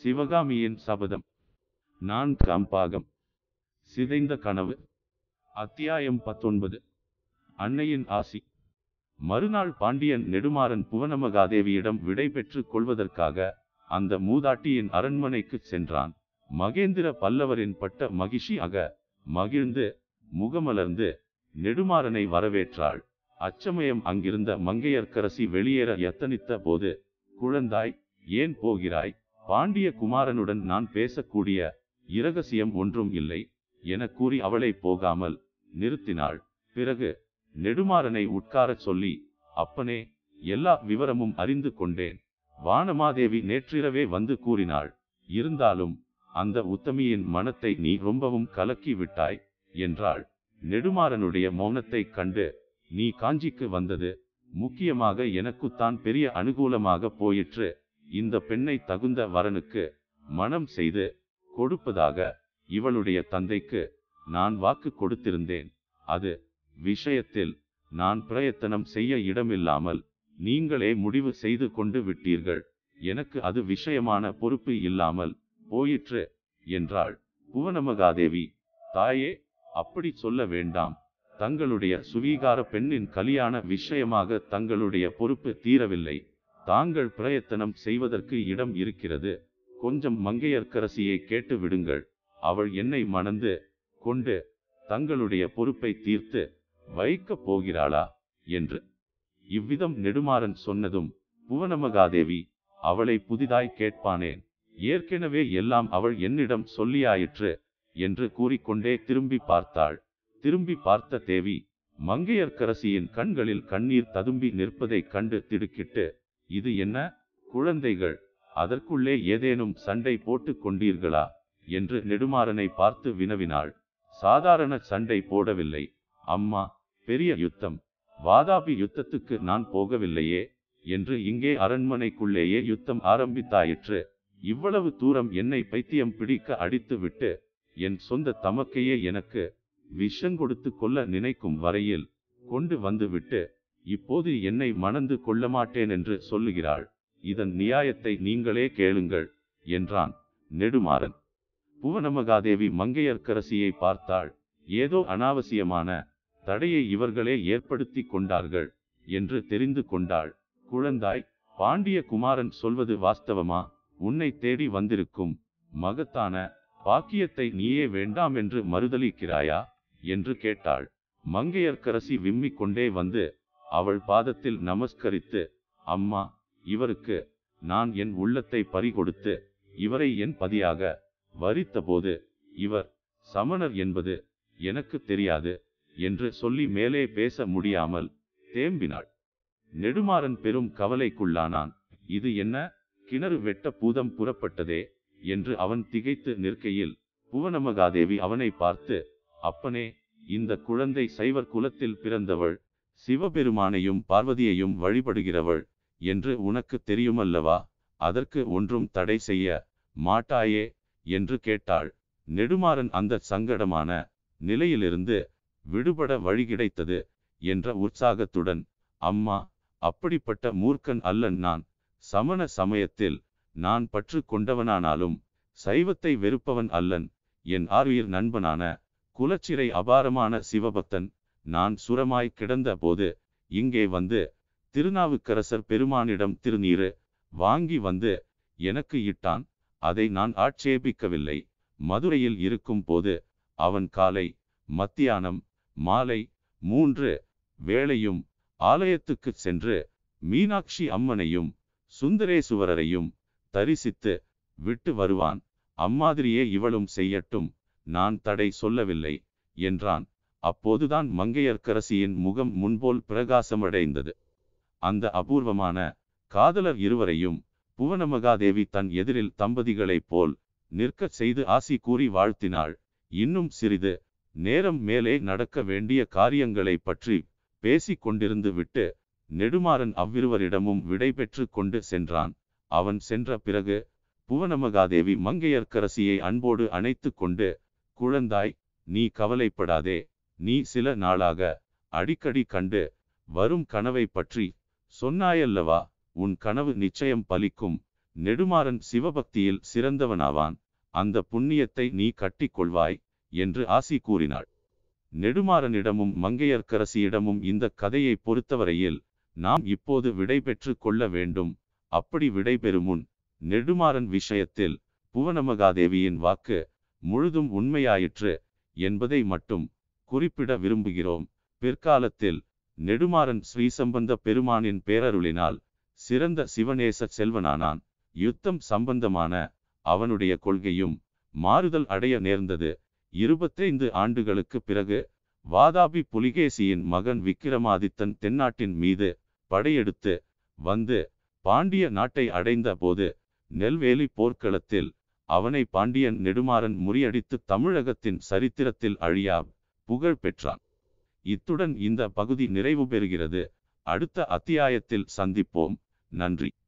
சிவகாமியின் சபதம். நான் கம்பாகம். சிதைந்த கனவு. அத்தியாயம் 19. அன்னையின் ஆசி. மறுநாள் பாண்டியன் நெடுமாறன் புவனமகாதேவியிடம் விடை பெற்று கொள்வதற்காக அந்த மூதாட்டியின் அரண்மனைக்கு சென்றான். மகேந்திர பல்லவரின் பட்ட மகிழ்ச்சியாக மகிழ்ந்து முகமலர்ந்து நெடுமாறனை வரவேற்றாள். அச்சமயம் அங்கிருந்த மங்கையர்க்கரசி வெளியேற யத்தனித்த போது, குழந்தாய், ஏன் போகிறாய்? பாண்டிய குமாரனுடன் நான் பேசக்கூடிய இரகசியம் ஒன்றும் இல்லை என கூறி அவளை போகாமல் நிறுத்தினாள். பிறகு நெடுமாறனை உட்காரச் சொல்லி, அப்பனே, எல்லா விவரமும் அறிந்து கொண்டேன். வானமாதேவி நேற்றிரவே வந்து கூறினாள். இருந்தாலும் அந்த உத்தமியின் மனத்தை நீ ரொம்பவும் கலக்கி விட்டாய் என்றாள். நெடுமாறனுடைய மௌனத்தை கண்டு, நீ காஞ்சிக்கு வந்தது முக்கியமாக எனக்குத்தான் பெரிய அனுகூலமாக போயிற்று. இந்த பெண்ணை தகுந்த வரனுக்கு மனம் செய்து கொடுப்பதாக இவளுடைய தந்தைக்கு நான் வாக்கு கொடுத்திருந்தேன். அது விஷயத்தில் நான் பிரயத்தனம் செய்ய இடமில்லாமல் நீங்களே முடிவு செய்து கொண்டு விட்டீர்கள். எனக்கு அது விஷயமான பொறுப்பு இல்லாமல் போயிற்று என்றாள். புவனமகாதேவி, தாயே, அப்படி சொல்ல வேண்டாம். தங்களுடைய சுவீகார பெண்ணின் கல்யாண விஷயமாக தங்களுடைய பொறுப்பு தீரவில்லை. தாங்கள் பிரயத்தனம் செய்வதற்கு இடம் இருக்கிறது. கொஞ்சம் மங்கையர்க்கரசியை கேட்டு விடுங்கள். அவள் என்னை மணந்து கொண்டு தங்களுடைய பொறுப்பை தீர்த்து வைக்கப் போகிறாளா என்று. இவ்விதம் நெடுமாறன் சொன்னதும், புவனமகாதேவி, அவளை புதிதாய் கேட்பானேன், ஏற்கனவே எல்லாம் அவள் என்னிடம் சொல்லியாயிற்று என்று கூறிக்கொண்டே திரும்பி பார்த்தாள். திரும்பி பார்த்த தேவி மங்கையர்க்கரசியின் கண்களில் கண்ணீர் ததும்பி நிற்பதைக் கண்டு திடுக்கிட்டு, இது என்ன குழந்தைகள், அதற்குள்ளே ஏதேனும் சண்டை போட்டு கொண்டீர்களா என்று நெடுமாறனை பார்த்து வினவினாள். சாதாரண சண்டை போடவில்லை அம்மா, பெரிய யுத்தம். வாதாபி யுத்தத்துக்கு நான் போகவில்லையே என்று இங்கே அரண்மனைக்குள்ளேயே யுத்தம் ஆரம்பித்தாயிற்று. இவ்வளவு தூரம் என்னை பைத்தியம் பிடிக்க அடித்து விட்டு என் சொந்த தமக்கையே எனக்கு விஷங்கொடுத்து கொள்ள நினைக்கும் வரையில் கொண்டு வந்துவிட்டு இப்போது என்னை மணந்து கொள்ள மாட்டேன் என்று சொல்லுகிறாள். இதன் நியாயத்தை நீங்களே கேளுங்கள் என்றான் நெடுமாறன். புவனமகாதேவி மங்கையர்க்கரசியை பார்த்தாள். ஏதோ அனாவசியமான தடையை இவர்களே ஏற்படுத்தி கொண்டார்கள் என்று தெரிந்து கொண்டாள். குழந்தாய், பாண்டிய குமாரன் சொல்வது வாஸ்தவமா? உன்னை தேடி வந்திருக்கும் மகத்தான பாக்கியத்தை நீயே வேண்டாம் என்று மறுதலிக்கிறாயா என்று கேட்டாள். மங்கையர்க்கரசி விம்மிக் கொண்டே வந்து அவள் பாதத்தில் நமஸ்கரித்து, அம்மா, இவருக்கு நான் என் உள்ளத்தை பறிகொடுத்து இவரை என் பதியாக வரித்தபோது இவர் சமணர் என்பது எனக்கு தெரியாது என்று சொல்லி மேலே பேச முடியாமல் தேம்பினாள். நெடுமாறன் பெரும் கவலைக்குள்ளானான். இது என்ன, கிணறு வெட்ட பூதம் புறப்பட்டதே என்று அவன் திகைத்து நிற்கையில் புவனமகாதேவி அவனை பார்த்து, அப்பனே, இந்த குழந்தை சைவர் குலத்தில் பிறந்தவள், சிவபெருமானையும் பார்வதியையும் வழிபடுகிறவள் என்று உனக்கு தெரியுமல்லவா? அதற்கு ஒன்றும் தடை செய்ய மாட்டாயே என்று கேட்டாள். நெடுமாறன் அந்த சங்கடமான நிலையிலிருந்து விடுபட வழி கிடைத்தது என்ற உற்சாகத்துடன், அம்மா, அப்படிப்பட்ட மூர்க்கன் அல்லன் நான். சமண சமயத்தில் நான் பற்று கொண்டவனானாலும் சைவத்தை வெறுப்பவன் அல்லன். என் ஆருயிர் நண்பனான குலச்சிறை அபாரமான சிவபக்தன். நான் சுரமாய் கிடந்த போது இங்கே வந்து திருநாவுக்கரசர் பெருமானிடம் திருநீறு வாங்கி வந்து எனக்கு இட்டான். அதை நான் ஆட்சேபிக்கவில்லை. மதுரையில் இருக்கும் போது அவன் காலை மத்தியானம் மாலை 3 வேளையும் ஆலயத்துக்கு சென்று மீனாட்சி அம்மனையும் சுந்தரேசுவரரையும் தரிசித்து விட்டு வருவான். அம்மாதிரியே இவளும் செய்யட்டும், நான் தடை சொல்லவில்லை என்றான். அப்போதுதான் மங்கையர்க்கரசியின் முகம் முன்போல் பிரகாசமடைந்தது. அந்த அபூர்வமான காதலர் இருவரையும் புவனமகாதேவி தன் எதிரில் தம்பதிகளைப் போல் நிற்கச் செய்து ஆசி கூறி வாழ்த்தினாள். இன்னும் சிறிது நேரம் மேலே நடக்க வேண்டிய காரியங்களை பற்றி பேசிக் கொண்டிருந்து விட்டு நெடுமாறன் அவ்விருவரிடமும் விடை பெற்று கொண்டு சென்றான். அவன் சென்ற பிறகு புவனமகாதேவி மங்கையர்க்கரசியை அன்போடு அணைத்து கொண்டு, குழந்தாய், நீ கவலைப்படாதே. நீ சில நாளாக அடிக்கடி கண்டு வரும் கனவை பற்றி சொன்னாயல்லவா? உன் கனவு நிச்சயம் பலிக்கும். நெடுமாறன் சிவபக்தியில் சிறந்தவனாவான். அந்த புண்ணியத்தை நீ கட்டிக்கொள்வாய் என்று ஆசி கூறினாள். நெடுமாறனிடமும் மங்கையர்க்கரசியிடமும் இந்த கதையை பொறுத்தவரையில் நாம் இப்போது விடை பெற்று கொள்ள வேண்டும். அப்படி விடைபெறும் முன் நெடுமாறன் விஷயத்தில் புவனமகாதேவியின் வாக்கு முழுதும் உண்மையாயிற்று என்பதை மட்டும் குறிப்பிட விரும்புகிறோம். பிற்காலத்தில் நெடுமாறன் ஸ்ரீசம்பந்த பெருமானின் பேரருளினால் சிறந்த சிவநேச செல்வனானான். யுத்தம் சம்பந்தமான அவனுடைய கொள்கையும் மாறுதல் அடைய நேர்ந்தது. 25 ஆண்டுகளுக்கு பிறகு வாதாபி புலிகேசியின் மகன் விக்கிரமாதித்தன் தென்னாட்டின் மீது படையெடுத்து வந்து பாண்டிய நாட்டை அடைந்த போது நெல்வேலி போர்க்களத்தில் அவனை பாண்டியன் நெடுமாறன் முறியடித்து தமிழகத்தின் சரித்திரத்தில் அழியா புகழ் பெற்றான். இத்துடன் இந்த பகுதி நிறைவு பெறுகிறது. அடுத்த அத்தியாயத்தில் சந்திப்போம். நன்றி.